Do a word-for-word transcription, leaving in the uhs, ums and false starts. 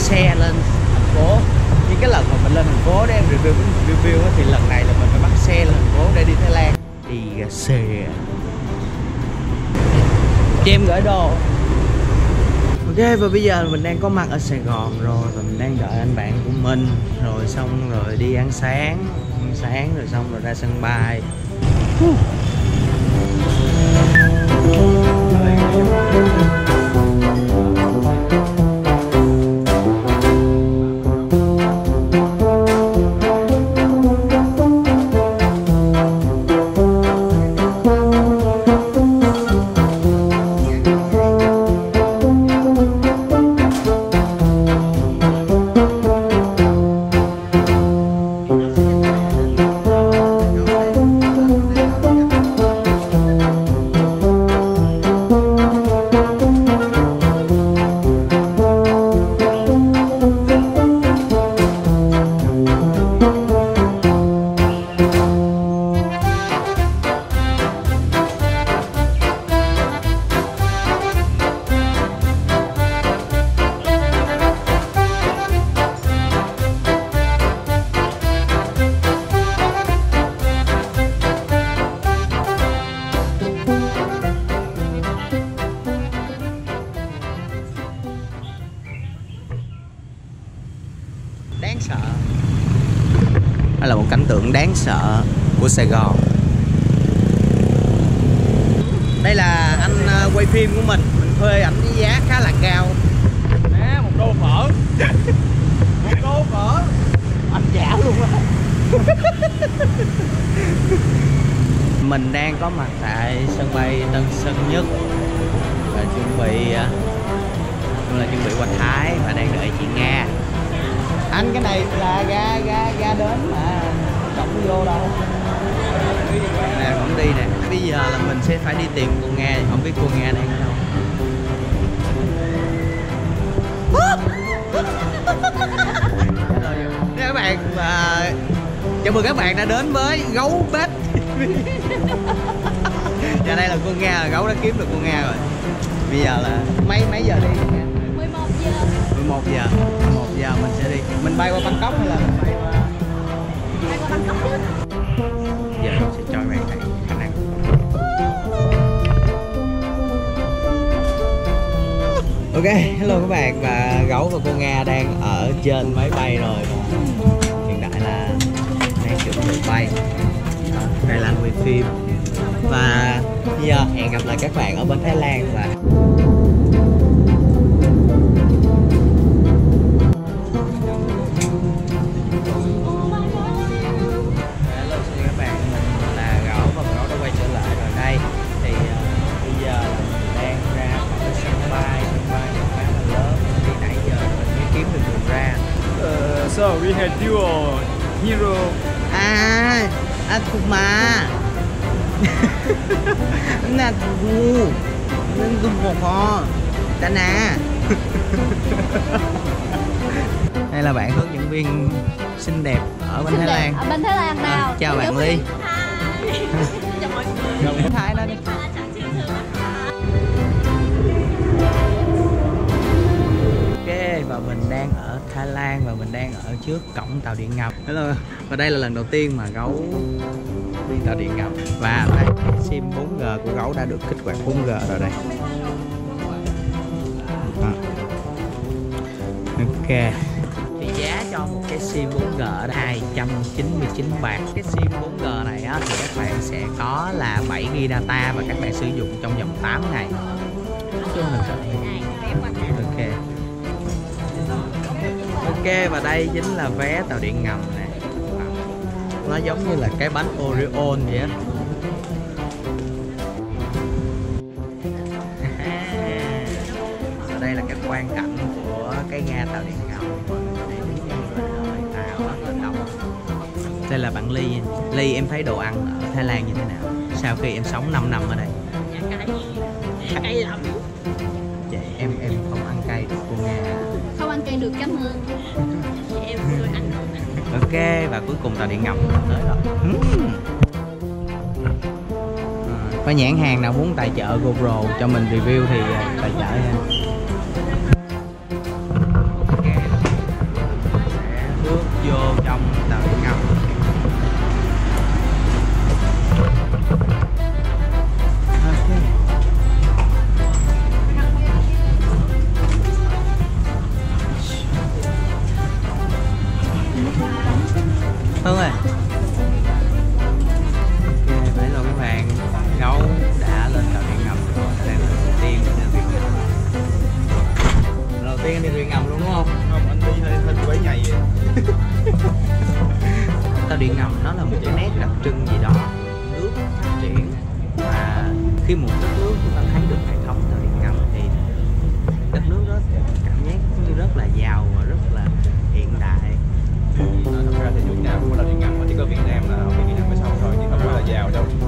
xe lên thành phố. Như cái lần mà mình lên thành phố để em review review thì lần này là mình phải bắt xe lên thành phố để đi Thái Lan. Đi xe cho em gửi đồ. Ok, và bây giờ mình đang có mặt ở Sài Gòn rồi, và mình đang đợi anh bạn của mình, rồi xong rồi đi ăn sáng ăn sáng rồi xong rồi ra sân bay. Đáng sợ. Đây là một cảnh tượng đáng sợ của Sài Gòn. Đây là anh quay phim của mình, mình thuê ảnh với giá khá là cao. Nè, một đô phở. Một đô phở. Anh giả luôn á. Mình đang có mặt tại sân bay Tân Sơn Nhất và chuẩn bị là chuẩn bị qua Thái và đang đợi chị Nga. Anh, cái này là ga ga ga đến mà không vô đâu. Nè, không đi nè. Bây giờ là mình sẽ phải đi tìm cô Nga, không biết cô Nga đang ở đâu. Các bạn, và chào mừng các bạn đã đến với Gấu Bếp. Và đây là cô Nga, Gấu đã kiếm được cô Nga rồi. Bây giờ là mấy mấy giờ đi? mười một giờ. mười một giờ. mười một giờ mình sẽ đi. Mình bay qua Bangkok hay là mình bay qua Bay qua Bangkok chứ. Giờ mình sẽ cho các bạn thấy khả năng. Ok, hello các bạn, và Gấu và cô Nga đang ở trên máy bay rồi. Hiện tại là đang chuẩn bị bay. Đây là anh quay phim. Và bây giờ hẹn gặp lại các bạn ở bên Thái Lan. Và So we had duo hero. à, Akuma. Là Gu. Nên dùng một kho. Dana. Đây là bạn hướng dẫn viên xinh đẹp ở bên Thái Lan. Ở bên Thái Lan nào? À, chào bạn Ly. Chào mọi người. Thái lên đi. Và mình đang ở Thái Lan và mình đang ở trước cổng tàu điện ngầm. Và đây là lần đầu tiên mà Gấu đi tàu điện ngầm. Và đây, sim bốn G của Gấu đã được kích hoạt bốn G rồi đây. À. Ok. Thì giá cho một cái sim bốn G ở đây hai trăm chín mươi chín bạc. Cái sim bốn G này á, thì các bạn sẽ có là bảy gi ga data và các bạn sử dụng trong vòng tám ngày. Chứ không được. Ok. Ok, và đây chính là vé tàu điện ngầm nè. Nó giống như là cái bánh Oreo vậy á. Và đây là cái quang cảnh của cái ga tàu điện ngầm. Đây là bạn Ly. Ly, em thấy đồ ăn ở Thái Lan như thế nào sau khi em sống năm năm ở đây? Cay lắm. Vậy em em không ăn cay cô Nga. Không ăn cay được, cảm ơn. Em tôi ăn. Ok, và cuối cùng tàu điện ngầm tới rồi. uhm. Có nhãn hàng nào muốn tài trợ GoPro cho mình review thì tài trợ nha. Ok, Hương ơi. Ok, mấy lô các bạn, gấu đã lên tàu điện ngầm rồi, đây là lần đầu tiên mình đi thuyền ngầm. Lần đầu tiên đi thuyền ngầm luôn đúng không? Không, anh đi hơi hơi quấy nhầy vậy. Tàu điện ngầm nó là một cái nét đặc trưng gì đó, nước phát triển, và khi một đất nước chúng ta thấy được hệ thống tàu điện ngầm thì đất nước đó cảm giác như rất là giàu và rất là hiện đại. Thì nói thật ra thì Việt Nam cũng có tàu điện ngầm mà chỉ có Việt Nam là không biết Việt Nam mới xong thôi, chứ không phải là giàu đâu.